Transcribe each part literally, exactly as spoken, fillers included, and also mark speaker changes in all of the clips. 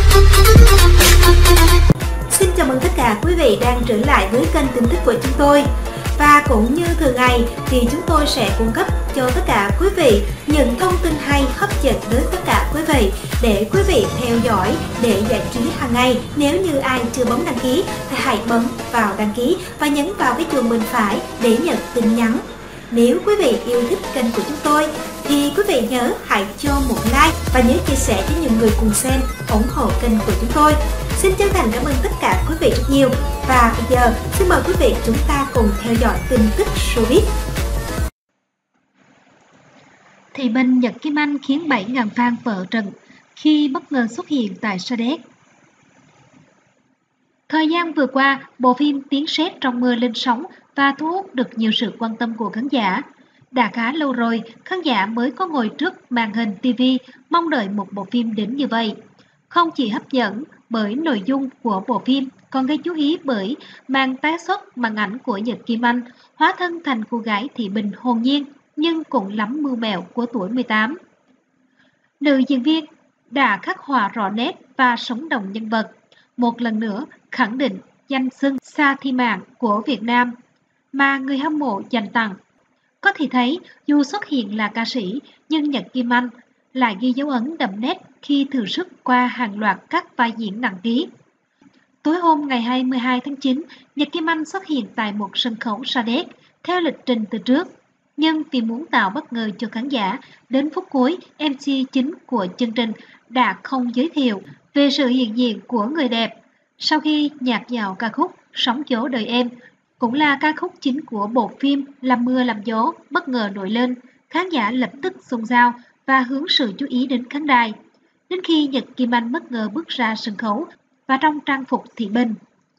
Speaker 1: Xin chào mừng tất cả quý vị đang trở lại với kênh tin tức của chúng tôi. Và cũng như thường ngày thì chúng tôi sẽ cung cấp cho tất cả quý vị những thông tin hay hấp dẫn đến tất cả quý vị để quý vị theo dõi để giải trí hàng ngày. Nếu như ai chưa bấm đăng ký thì hãy bấm vào đăng ký và nhấn vào cái chuông bên phải để nhận tin nhắn. Nếu quý vị yêu thích kênh của chúng tôi thì quý vị nhớ hãy cho một like và nhớ chia sẻ cho nhiều người cùng xem, ủng hộ kênh của chúng tôi. Xin chân thành cảm ơn tất cả quý vị rất nhiều. Và bây giờ xin mời quý vị chúng ta cùng theo dõi tin tức showbiz.
Speaker 2: Thị Bình Nhật Kim Anh khiến bảy nghìn fan vỡ trận khi bất ngờ xuất hiện tại Sa Đéc. Thời gian vừa qua, bộ phim Tiếng Sét trong mưa lên sóng và thu hút được nhiều sự quan tâm của khán giả. Đã khá lâu rồi, khán giả mới có ngồi trước màn hình ti vi mong đợi một bộ phim đến như vậy. Không chỉ hấp dẫn bởi nội dung của bộ phim, còn gây chú ý bởi màn tái xuất màn ảnh của Nhật Kim Anh hóa thân thành cô gái Thị Bình hồn nhiên nhưng cũng lắm mưu mẹo của tuổi mười tám. Nữ diễn viên đã khắc họa rõ nét và sống động nhân vật, một lần nữa khẳng định danh xưng Sa Thi Mạn của Việt Nam mà người hâm mộ dành tặng. Có thể thấy dù xuất hiện là ca sĩ nhưng Nhật Kim Anh lại ghi dấu ấn đậm nét khi thử sức qua hàng loạt các vai diễn nặng ký. Tối hôm ngày hai mươi hai tháng chín, Nhật Kim Anh xuất hiện tại một sân khấu Sa Đéc theo lịch trình từ trước. Nhưng vì muốn tạo bất ngờ cho khán giả, đến phút cuối, em xê chính của chương trình đã không giới thiệu về sự hiện diện của người đẹp. Sau khi nhạc dạo ca khúc Sóng Gió Đời Em, cũng là ca khúc chính của bộ phim Làm Mưa Làm Gió bất ngờ nổi lên, khán giả lập tức xôn xao và hướng sự chú ý đến khán đài. Đến khi Nhật Kim Anh bất ngờ bước ra sân khấu và trong trang phục Thị Bình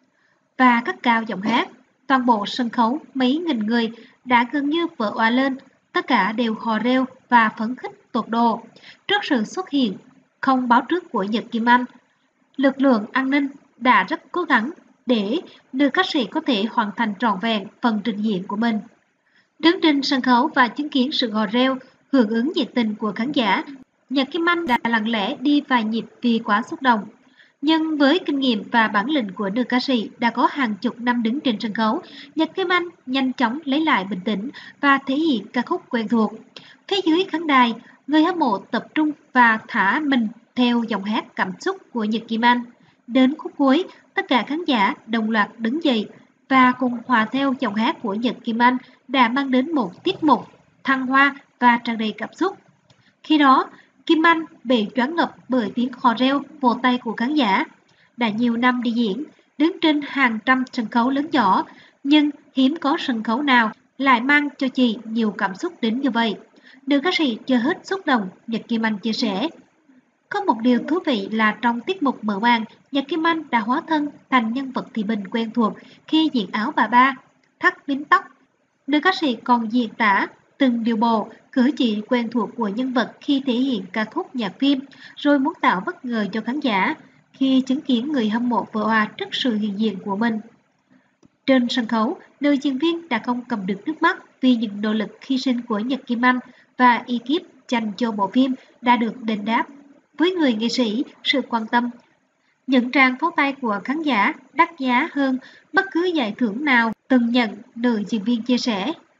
Speaker 2: và cất cao giọng hát, toàn bộ sân khấu mấy nghìn người đã gần như vỡ òa lên, tất cả đều hò reo và phấn khích tột độ trước sự xuất hiện không báo trước của Nhật Kim Anh. Lực lượng an ninh đã rất cố gắng để nữ ca sĩ có thể hoàn thành trọn vẹn phần trình diễn của mình. Đứng trên sân khấu và chứng kiến sự hò reo, hưởng ứng nhiệt tình của khán giả, Nhật Kim Anh đã lặng lẽ đi vài nhịp vì quá xúc động. Nhưng với kinh nghiệm và bản lĩnh của nữ ca sĩ đã có hàng chục năm đứng trên sân khấu, Nhật Kim Anh nhanh chóng lấy lại bình tĩnh và thể hiện ca khúc quen thuộc. Phía dưới khán đài, người hâm mộ tập trung và thả mình theo giọng hát cảm xúc của Nhật Kim Anh. Đến khúc cuối, tất cả khán giả đồng loạt đứng dậy và cùng hòa theo giọng hát của Nhật Kim Anh đã mang đến một tiết mục thăng hoa và tràn đầy cảm xúc. Khi đó, Kim Anh bị choáng ngợp bởi tiếng hò reo, vỗ tay của khán giả. Đã nhiều năm đi diễn, đứng trên hàng trăm sân khấu lớn nhỏ, nhưng hiếm có sân khấu nào lại mang cho chị nhiều cảm xúc đến như vậy. Nữ ca sĩ chưa hết xúc động, Nhật Kim Anh chia sẻ. Có một điều thú vị là trong tiết mục mở màn, Nhật Kim Anh đã hóa thân thành nhân vật Thị Bình quen thuộc khi diện áo bà ba, thắt bím tóc. Nữ ca sĩ còn diễn tả từng điều bộ, cử chỉ quen thuộc của nhân vật khi thể hiện ca khúc nhạc phim, rồi muốn tạo bất ngờ cho khán giả khi chứng kiến người hâm mộ vỡ òa trước sự hiện diện của mình. Trên sân khấu, nữ diễn viên đã không cầm được nước mắt vì những nỗ lực hy sinh của Nhật Kim Anh và ekip dành cho bộ phim đã được đền đáp. Với người nghệ sĩ, sự quan tâm, những tràng pháo tay của khán giả đắt giá hơn bất cứ giải thưởng nào từng nhận, nữ diễn viên chia sẻ.